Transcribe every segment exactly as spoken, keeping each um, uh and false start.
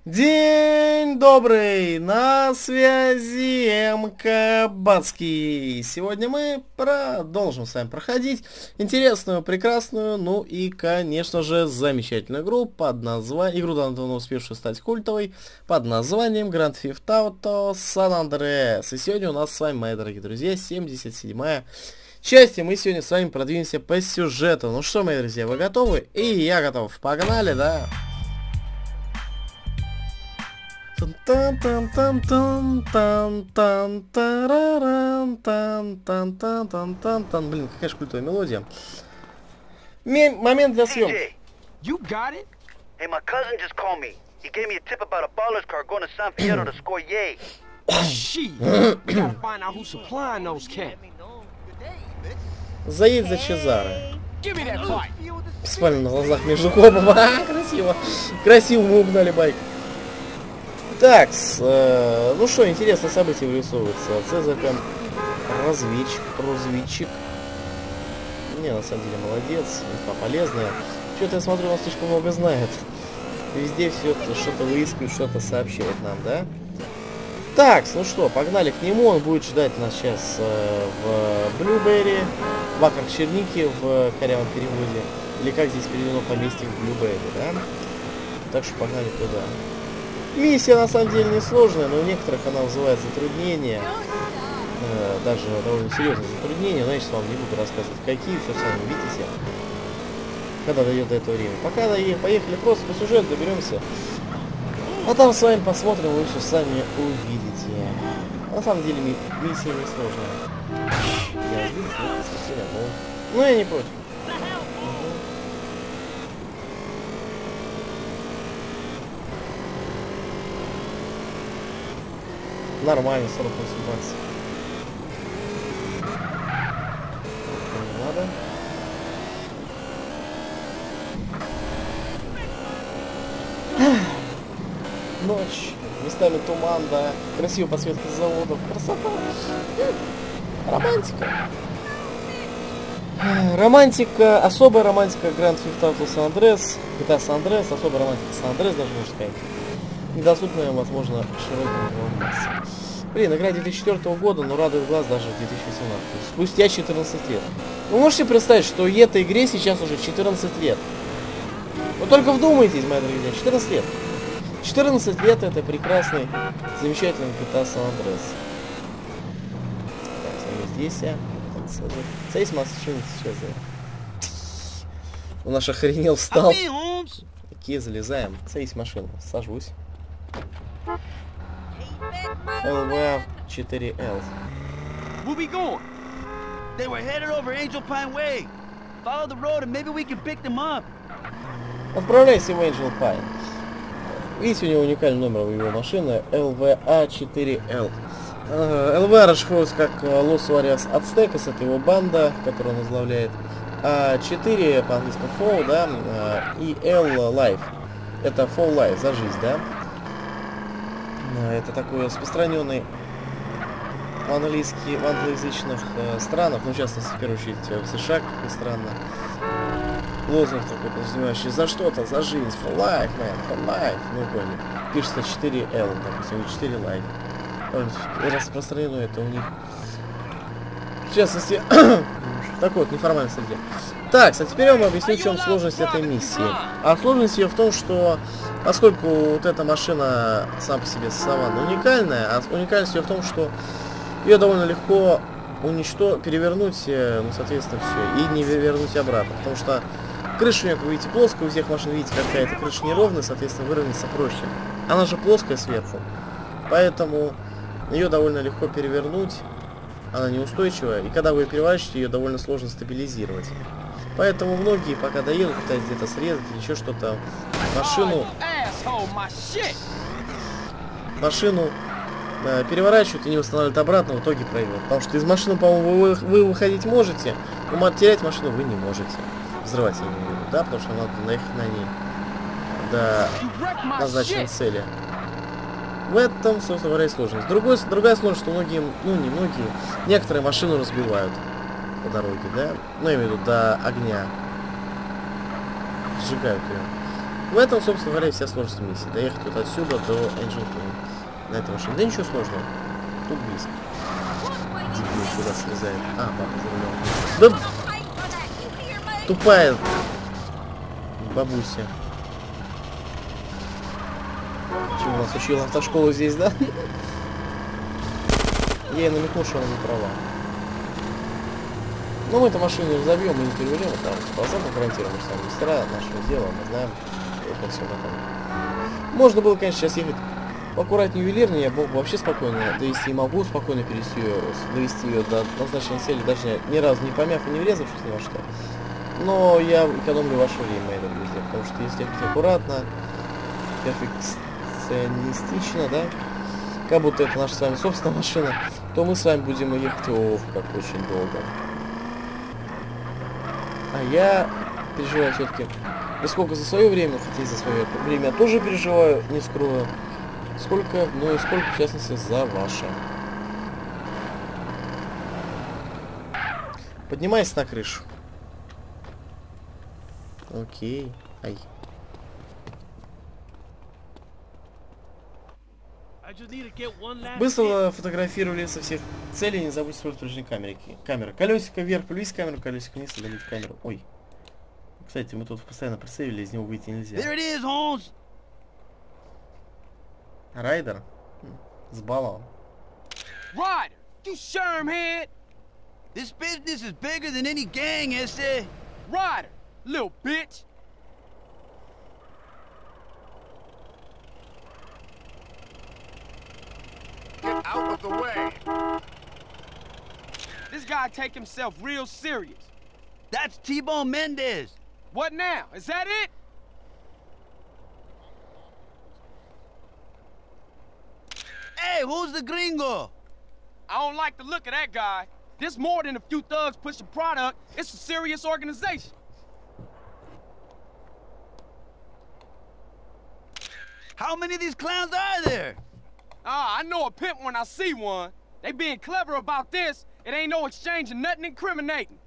День добрый, на связи МК Бацкий. Сегодня мы продолжим с вами проходить интересную, прекрасную, ну и, конечно же, замечательную игру под названием, игру давно успевшую стать культовой, под названием Grand Theft Auto San Andreas. И сегодня у нас с вами, мои дорогие друзья, семьдесят седьмая часть, и мы сегодня с вами продвинемся по сюжету. Ну что, мои друзья, вы готовы? И я готов. Погнали, да? Блин, какая же культовая мелодия. М момент для съемки. You got it? Hey, my cousin just called me. He gave me a tip about a baller's car going to San Fierro to score yay. Shit. We gotta find out who's supplying those cans. Заедь за Чезаро. Give me that bike. Спали на глазах между копом. А, красиво. Красиво мы угнали байк. Так, э, ну что, интересное событие вырисовывается. Цезарь прям разведчик, разведчик. Не, на самом деле молодец, инфа полезная. Что-то я смотрю, он слишком много знает. Везде все что-то выискивает, что-то сообщает нам, да? Так, ну что, погнали к нему. Он будет ждать нас сейчас э, в Блюберри, в Акрах Черники, в корявом переводе. Или как здесь переведено поместье в Блюберри, да? Так что погнали туда. Миссия на самом деле несложная, но у некоторых она вызывает затруднения. Э, даже довольно серьезные затруднения. Но я сейчас вам не буду рассказывать, какие, все сами видите. Когда дойдет до этого времени. Пока поехали просто по сюжету, доберемся. А там с вами посмотрим, вы все сами увидите. На самом деле ми миссия несложная. Я сбил, но... Ну я не против. Нормально, сорок восемь баксов. Не надо. Ночь. Местами туман, да. Красивая подсветка заводов. Красота. Романтика. Романтика. Особая романтика Grand Theft Auto San Andreas. джи ти эй San Andreas. Особая романтика San Andreas, даже можно сказать. Недоступная, возможно, широким массам. Блин, игра две тысячи четвёртого года, но радует глаз даже в две тысячи восемнадцатом. Спустя четырнадцать лет. Вы можете представить, что этой игре сейчас уже четырнадцать лет? Вы только вдумайтесь, мои дорогие, четырнадцать лет. четырнадцать лет это прекрасный, замечательный джи ти эй San Andreas. Так, сами здесь, а. Здесь машина сейчас. Он аж охренел, встал. Какие залезаем. Садись в машину. Сажусь. эл ви четыре эл. Where we going? They were headed over Angel Pine Way. Follow the road and maybe we can pick them up. Отправляйся в Angel Pine. Видите, у него уникальный номер у его машины эл ви четыре эл. эл ви расшифровывается как Los Warriors Aztecas, это его банда, которую он возглавляет. А четыре по-английски Fall, да, и L Life. Это Fall Life, за жизнь, да. Это такой распространенный в английский, в англоязычных э, странах, ну, в частности, в первую очередь, в США, как ни странно. Лозунг такой, подразумевающий за что-то, за жизнь, for life, man, for life, ну, поняли. Пишется четыре эл, допустим, четыре life. Распространено это у них. В частности, в такой вот неформальной среде. Так, а теперь я вам объясню, в чем сложность этой миссии. А сложность ее в том, что поскольку вот эта машина сама по себе саванна уникальная, а уникальность ее в том, что ее довольно легко уничтожить, перевернуть, ну, соответственно, все, и не вернуть обратно. Потому что крыша у нее, как вы видите, плоская, у всех машин, видите, какая-то крыша неровная, соответственно, выровняться проще. Она же плоская сверху, поэтому ее довольно легко перевернуть, она неустойчивая, и когда вы ее переворачиваете, ее довольно сложно стабилизировать. Поэтому многие, пока доедут, пытаются где-то срезать или еще что-то, машину, машину э, переворачивают и не восстанавливают обратно, в итоге проигрывают. Потому что из машины, по-моему, вы, вы выходить можете, но терять машину вы не можете. Взрывать я имею в виду, да, потому что надо наехать на ней до назначенной цели. В этом, собственно говоря, и сложность. Другой, другая сложность, что многие, ну не многие, некоторые машину разбивают по дороге, да? Ну, я имею в виду до огня. Сжигают ее. В этом, собственно говоря, вся сложность миссии. Доехать вот отсюда до Angel Point. На этой машине. Да ничего сложного. Тут близко. Дебил куда слезает. А, папа за рулем. Да... Тупая бабуся. Чего у нас учил автошколу здесь, да? Я ей намекнул, что она не права. Но мы эту машину не взобьем, мы не переведем, потому что процентов гарантируем, что сами мастера нашего дела, мы знаем, это все на том. Можно было, конечно, сейчас ехать поаккуратнее, ювелирнее, я мог вообще спокойно довести, и могу спокойно перевести ее, довести ее до назначенной цели, даже ни разу не помяв и не врезавшись ни во что. Но я экономлю ваше время, мои дорогие друзья, потому что если ехать аккуратно, перфекционистично, да, как будто это наша с вами собственная машина, то мы с вами будем ехать, ох, как очень долго. А я переживаю все-таки не сколько за свое время, хотя и за свое время я тоже переживаю, не скрою, сколько, ну и сколько, в частности, за ваше. Поднимайся на крышу. Окей. Ай. Быстро фотографировали со всех целей, не забудь строить прежней камеры. Камера. Колесико вверх, плюс камеру, колесико вниз, удалить камеру. Ой. Кстати, мы тут постоянно просейвили, из него выйти нельзя. Райдер? С баллом. Ryder, you shermhead! This business is bigger than any gang, Esse. Ryder, little bitch! Get out of the way! This guy take himself real serious. That's T-Bone Mendez. What now? Is that it? Hey, who's the gringo? I don't like the look of that guy. This more than a few thugs pushing product. It's a serious organization. How many of these clowns are there? Ah, I know a pimp when I see one. They being clever about this. It ain't no exchange of nothing incriminating.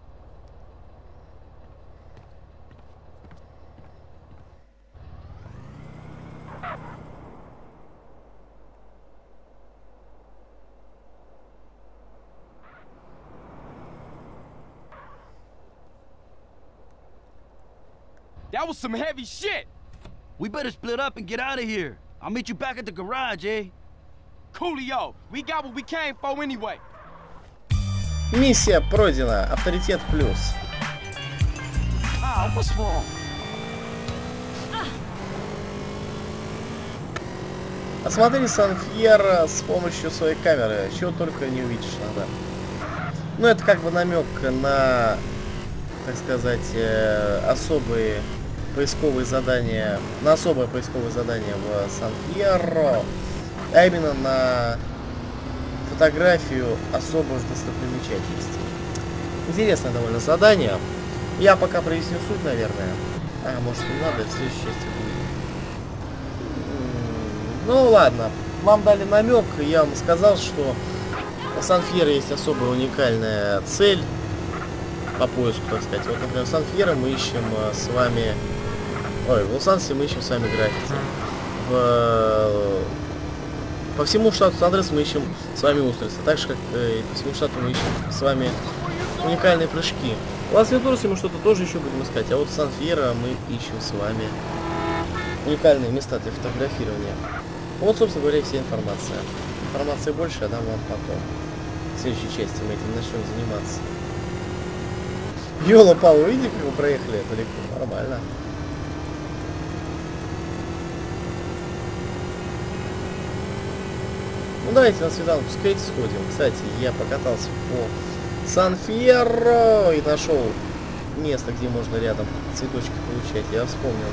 That was some heavy shit. We better split up and get out of here. I'll meet you back at the garage, eh? Coolio, we got what we came for anyway. Миссия пройдена. Авторитет плюс. Ah, what's wrong? Осмотри Сан-Фьерро с помощью своей камеры. Чего только не увидишь надо. Ну, это как бы намек на, так сказать, э, особые поисковые задания, на особое поисковое задание в Сан-Фьерро, а именно на фотографию особых достопримечательностей. Интересное довольно задание. Я пока проясню суть, наверное. А, может, не надо, в следующей части будет. Ну, ладно. Вам дали намек, я вам сказал, что в Сан-Фьерро есть особая уникальная цель по поиску, так сказать. Вот, например, в Сан-Фьерро мы ищем с вами... Ой, в Лос-Анджелесе мы ищем с вами граффити. В... По всему штату Сан-Андрес мы ищем с вами устрицы. Так же, как и по всему штату мы ищем с вами уникальные прыжки. В Лас-Вегасе мы что-то тоже еще будем искать. А вот в Сан-Фьерро мы ищем с вами уникальные места для фотографирования. Вот, собственно говоря, вся информация. Информации больше я дам вам потом. В следующей части мы этим начнем заниматься. Ёла-пала, видите, как мы проехали далеко? Нормально. Ну давайте на свиданку скейт сходим. Кстати, я покатался по Сан-Фьерро и нашел место, где можно рядом цветочки получать. Я вспомнил.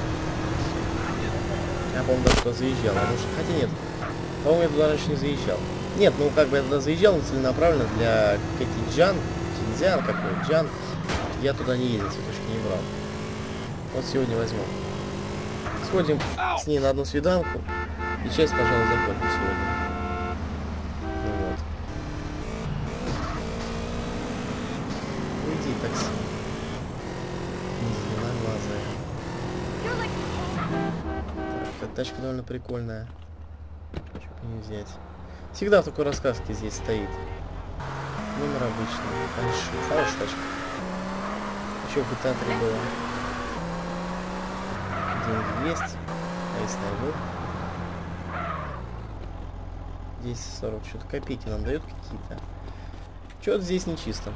Я, по-моему, даже туда заезжал. А может, хотя нет. По-моему, я туда раньше не заезжал. Нет, ну как бы я туда заезжал, но целенаправленно для Кэти Джан, Чинзян какой, Джан. Я туда не ездил, цветочки не брал. Вот сегодня возьму. Сходим с ней на одну свиданку. И часть, пожалуй, закончим сегодня. Ну вот. Уйди, такси. Не зеленоглазая. Тачка довольно прикольная. Чего не взять. Всегда в такой рассказке здесь стоит. Номер обычный. Большой. Хорошая тачка. Еще в джи ти эй три было. Деньги есть. А если найду? десять сорок. Что-то копейки нам дают какие-то. Что-то здесь нечисто.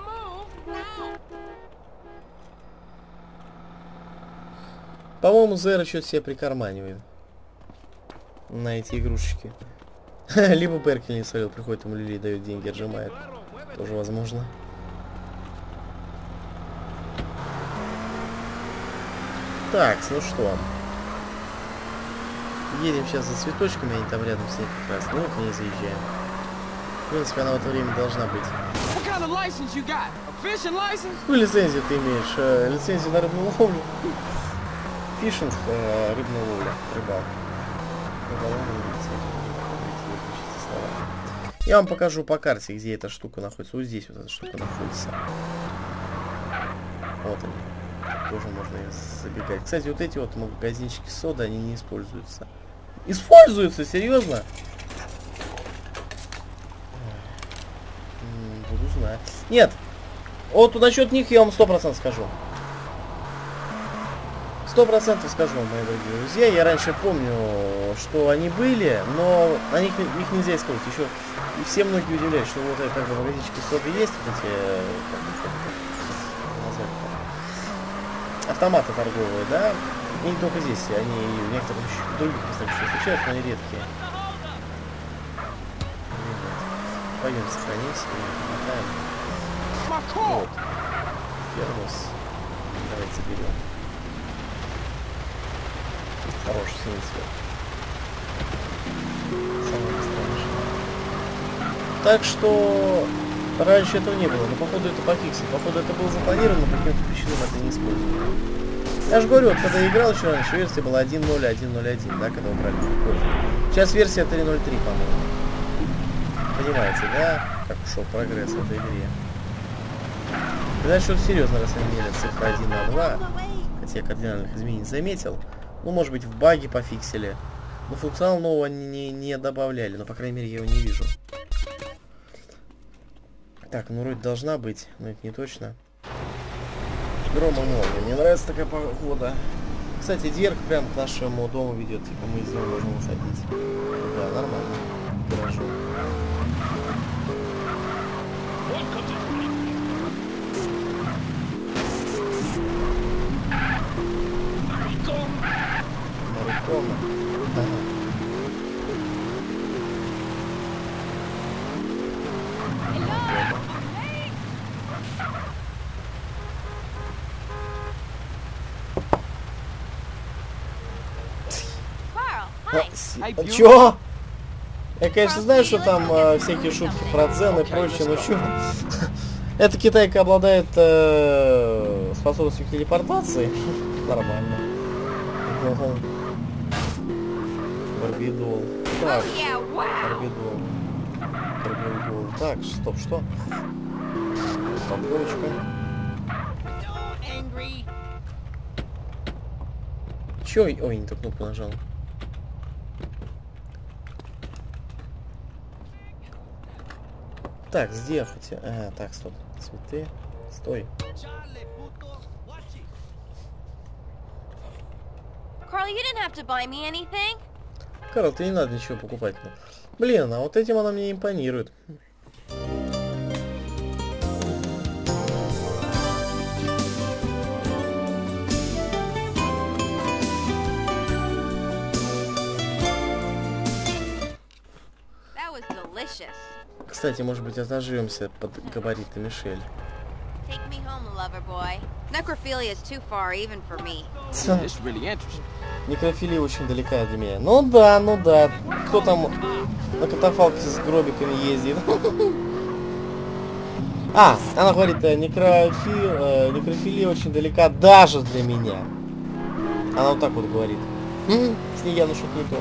По-моему, Зера что-то себе прикарманивает на эти игрушечки. Либо Беркель не свалил, приходит ему Лили, дает деньги, отжимает. Тоже возможно. Так, ну что? Едем сейчас за цветочками, они там рядом с ней как раз. Ну, к ней заезжаем. В принципе, она в это время должна быть. Какую лицензию ты имеешь? Э, лицензию на рыбную ловлю? Фишинг, э, рыбная ловля, рыбалка. Я вам покажу по карте, где эта штука находится. Вот здесь вот эта штука находится. Вот они. Тоже можно забегать. Кстати, вот эти вот магазинчики сода, они не используются. Используются? Серьезно? Буду знать. Нет. Вот насчет них я вам сто процентов скажу. Сто процентов скажу, мои дорогие друзья. Я раньше помню, что они были, но на них их нельзя использовать. Еще и все многие удивляются, что вот как бы магазинчики соды есть, вот эти как бы, как бы, назвать, автоматы торговые, да? И не только здесь, они в некоторых других местах еще встречаются, но они редкие. Пойдем сохранимся и помотаем. Вот. Фермус. Давайте заберем. Хороший синий цвет. Самая быстрая машина. Так что раньше этого не было, но походу это пофиксили. Походу это было запланировано, по каким-то причинам это не использовали. Я же говорю, вот, когда я играл еще раньше, версия была один ноль один ноль один, да, когда убрали кофе. Сейчас версия три ноль три, по-моему. Понимаете, да, как ушел прогресс в этой игре. Значит, что-то серьезно, раз они мерят цифры один на два, хотя я кардинальных изменений заметил. Ну, может быть, в баге пофиксили. Но функционал нового они не, не добавляли, но, по крайней мере, я его не вижу. Так, ну, вроде должна быть, но это не точно. Грома молния. Мне нравится такая погода. Кстати, дверка прям к нашему дому ведет. Типа мы из него можем уходить. Да, нормально. Хорошо. Марикома. Ага. А, чё? Я, конечно, знаю, что там э, всякие шутки про дзен и прочее, но чё? Эта китайка обладает э, способностью к телепортации. Нормально. Барбидол. Так. Барбидол. Барбидол. Так, стоп, что? Попочка. Чё? Ой, не ту кнопку нажал. Так, сделать. А, так, стоп. Цветы. Стой. Карл, ты не надо ничего покупать. Блин, а вот этим она мне импонирует. Кстати, может быть, отожмемся под габариты Мишель. Некрофилия очень далека для меня. Ну да, ну да. Кто там на катафалке с гробиками ездит? А, она говорит, некрофи... некрофилия очень далека даже для меня. Она вот так вот говорит. С ней явно что-то не то.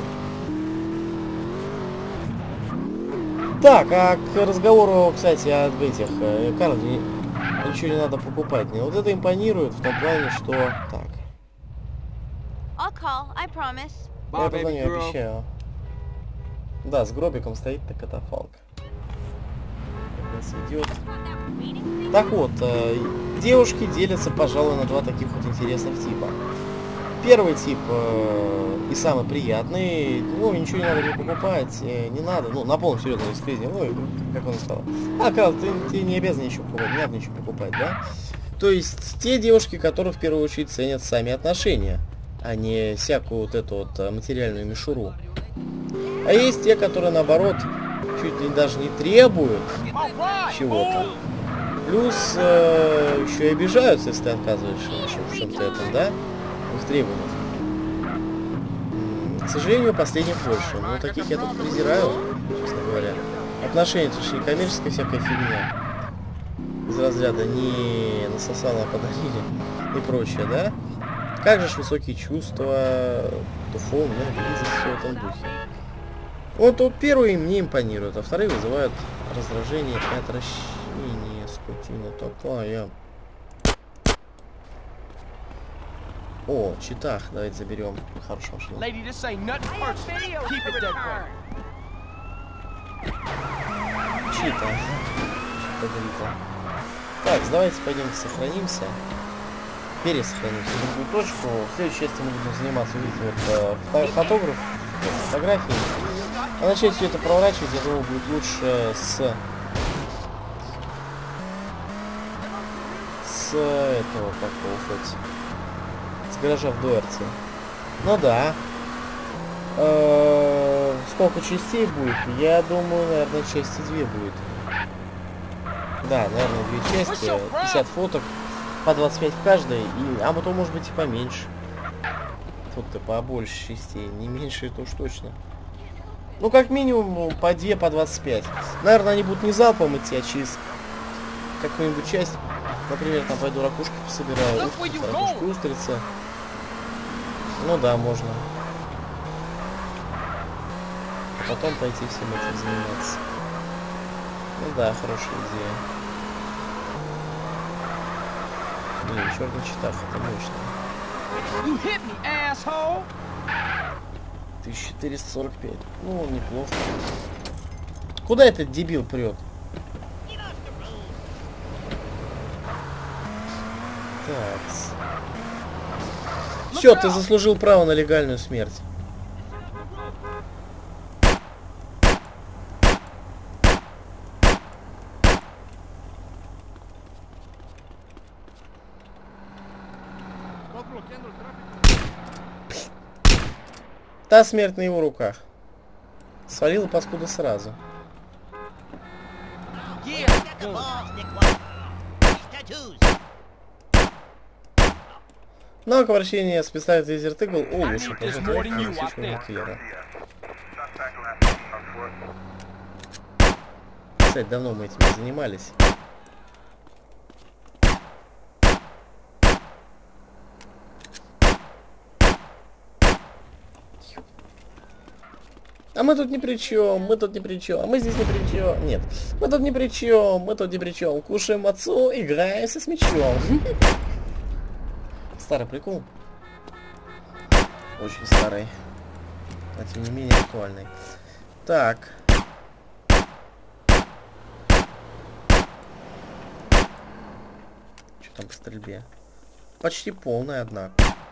Так, а к разговору, кстати, об этих, э, Карл, не, ничего не надо покупать. Мне вот это импонирует в том плане, что... Так. Я позвоню, обещаю. Да, с гробиком стоит-то катафалк. Идет. Так вот, э, девушки делятся, пожалуй, на два таких вот интересных типа. Первый тип э, и самый приятный, ну, ничего не надо не покупать, э, не надо, ну, на полном серьезном искренне, ну, как он сказал. А, Карл, ты, ты не обязан ничего покупать, не надо ничего покупать, да? То есть, те девушки, которые в первую очередь ценят сами отношения, а не всякую вот эту вот материальную мишуру. А есть те, которые, наоборот, чуть ли даже не требуют чего-то. Плюс э, еще и обижаются, если ты отказываешь в чем-то этом, да? В их требованиях. К сожалению, последних больше. Но таких я только презираю, честно говоря. Отношения, это же не коммерческая всякая фигня. Из разряда не насосала, подарили и прочее, да? Как же ж высокие чувства, духовная близость, все в этом духе. Вот, вот первые мне импонируют, а вторые вызывают раздражение и отвращение. Скотина такая. О, читах, давайте заберем. Хорошую машину. Чита. Чита. Так, давайте пойдем сохранимся. Пересохранимся в другую точку. В следующей части мы будем заниматься, видите, вот, фото фотограф, фотографии. А начать все это проворачивать, я думаю, будет лучше с... С этого, как его хоть... С гаража в Дуэрте. Ну да. Э-э, сколько частей будет? Я думаю, наверное, части две будет. Да, наверное, две части. пятьдесят фоток. По двадцать пять в каждой. И... А потом, может быть, и поменьше. Тут-то побольше частей. Не меньше, это уж точно. Ну, как минимум, по две, по двадцать пять. Наверное, они будут не залпом идти, а через какую-нибудь часть. Например, там пойду ракушки пособираю. Ракушки, устрицы. Ну да, можно. А потом пойти всем этим заниматься. Ну да, хорошая идея. Блин, черный читах, это мощно. тысяча четыреста сорок пять. Ну, неплохо. Куда этот дебил прет? Так. Все, ты заслужил право на легальную смерть. Та смерть на его руках. Свалила паскуда сразу. Навык вращения специальный Desert Eagle улучшит насыщение киллера. Кстати, давно мы этим занимались. А мы тут ни при чем, мы тут ни при чем, а мы здесь ни при чем. Нет, мы тут ни при чем, мы тут ни при чем. Кушаем отцу, играемся с мячом. Старый прикол. Очень старый. А тем не менее актуальный. Так. Что там по стрельбе? Почти полная, однако.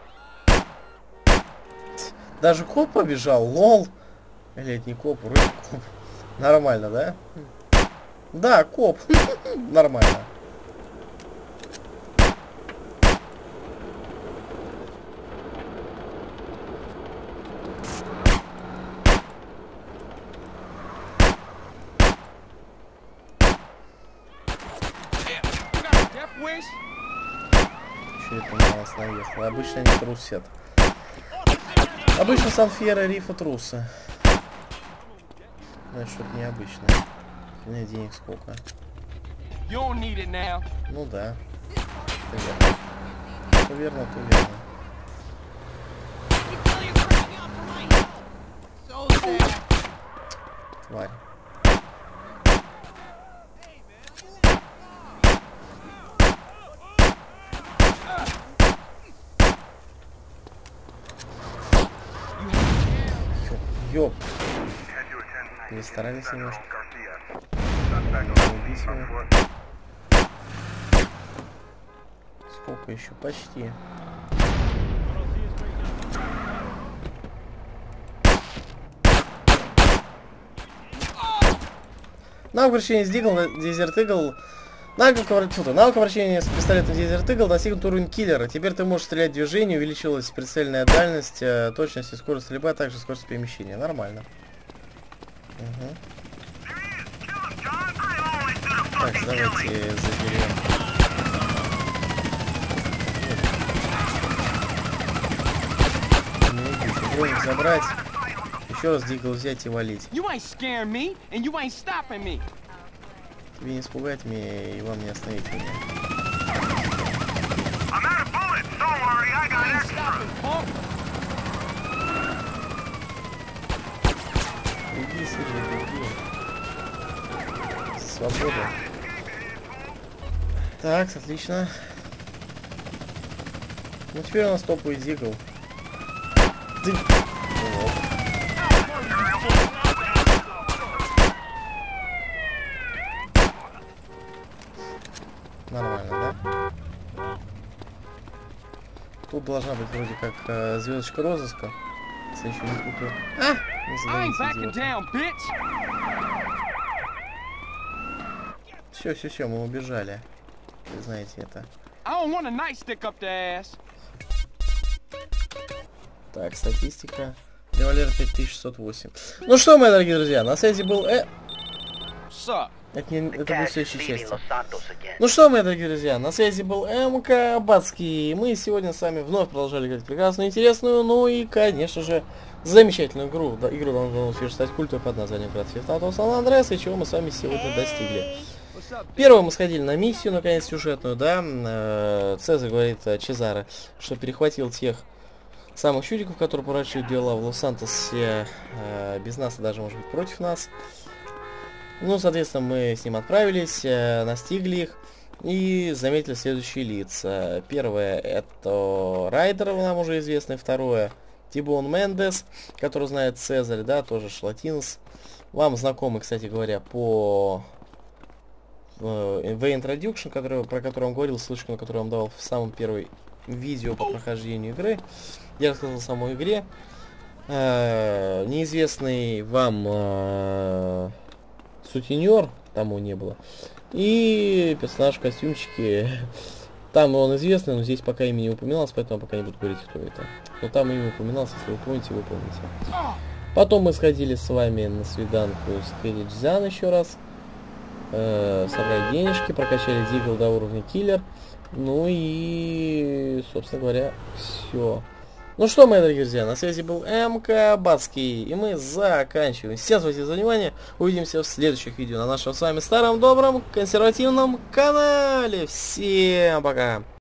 Даже коп побежал, лол. Или это не коп, вроде коп. Нормально, да? Да, коп. Нормально. Что это на нас наехало? Обычно они трусят. Обычно Сан-Фьеро Рифа трусы. Ну, это что-то необычное. У меня денег сколько? Ну да. Это верно. Это верно, это верно. Тварь. Ёп. Перестарались немножко. Убить его. Сколько еще? Почти. Навык вращения с Дигл, Дезерт Игл. Навык вращения с пистолетом Дезерт Игл достигнут уровень киллера. Теперь ты можешь стрелять в движение, увеличилась прицельная дальность, точность и скорость стрельбы, а также скорость перемещения. Нормально. Угу. Так, давайте заберем. Попробуем забрать. Еще раз Дигл взять и валить. Тебе не испугать меня и вам не остановить меня. Беги, Сиджи, беги. Свобода. Так, отлично. Ну теперь у нас топовый Дигл. Ты... Нормально, да? Тут должна быть вроде как э, звездочка розыска. Если еще не путаю. А! Не задавите, все, все, все, мы убежали. Вы знаете это. Так, статистика. Револьвер пять тысяч шестьсот восемь. Ну что, мои дорогие друзья, на связи был Э... Это, не, это будет следующая часть. Ну что, мои дорогие друзья, на связи был МК Бацкий. Мы сегодня с вами вновь продолжали играть прекрасную, интересную, ну и, конечно же, замечательную игру. Да, игру давно успели стать культовой под названием Grand Theft Auto San Andreas, и чего мы с вами сегодня достигли. Первое, мы сходили на миссию, наконец, сюжетную, да. Цезарь говорит Чезаре, что перехватил тех самых чудиков, которые поворачивают дела в Лос-Сантосе без нас и даже, может быть, против нас. Ну, соответственно, мы с ним отправились, э, настигли их и заметили следующие лица. Первое — это Райдер, нам уже известный. Второе — Тибон Мендес, который знает Цезарь, да, тоже Шлатинс. Вам знакомый, кстати говоря, по э, The Introduction, который, про который он говорил, ссылочку на которую он давал в самом первом видео по прохождению игры. Я рассказал о самой игре. Э, неизвестный вам... Э, сутенер, тому не было. И персонаж в костюмчике. Там он известный, но здесь пока имя не упоминалось, поэтому пока не буду говорить, кто это. Но там имя упоминалось, если вы помните, вы помните. Потом мы сходили с вами на свиданку с Кэдди Джан еще раз. Э, собрали денежки, прокачали Дигл до уровня киллер. Ну и, собственно говоря, все. Ну что, мои дорогие друзья, на связи был МК Бацкий, и мы заканчиваем. Всем спасибо за внимание, увидимся в следующих видео на нашем с вами старом, добром, консервативном канале. Всем пока!